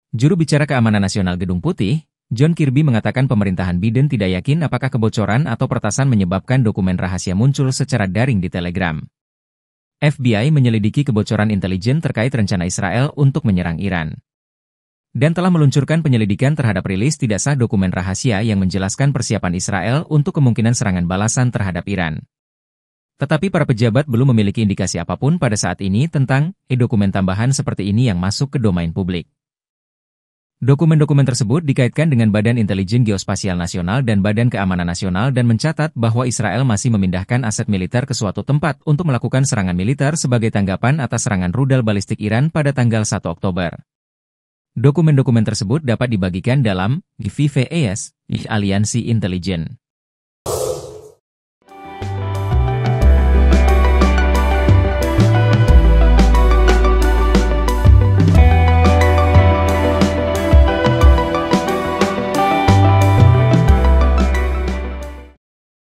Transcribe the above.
Juru bicara Keamanan Nasional Gedung Putih, John Kirby mengatakan pemerintahan Biden tidak yakin apakah kebocoran atau peretasan menyebabkan dokumen rahasia muncul secara daring di Telegram. FBI menyelidiki kebocoran intelijen terkait rencana Israel untuk menyerang Iran. Dan telah meluncurkan penyelidikan terhadap rilis tidak sah dokumen rahasia yang menjelaskan persiapan Israel untuk kemungkinan serangan balasan terhadap Iran. Tetapi para pejabat belum memiliki indikasi apapun pada saat ini tentang dokumen tambahan seperti ini yang masuk ke domain publik. Dokumen-dokumen tersebut dikaitkan dengan Badan Intelijen Geospasial Nasional dan Badan Keamanan Nasional dan mencatat bahwa Israel masih memindahkan aset militer ke suatu tempat untuk melakukan serangan militer sebagai tanggapan atas serangan rudal balistik Iran pada tanggal 1 Oktober. Dokumen-dokumen tersebut dapat dibagikan dalam VVAS, Aliansi Intelijen.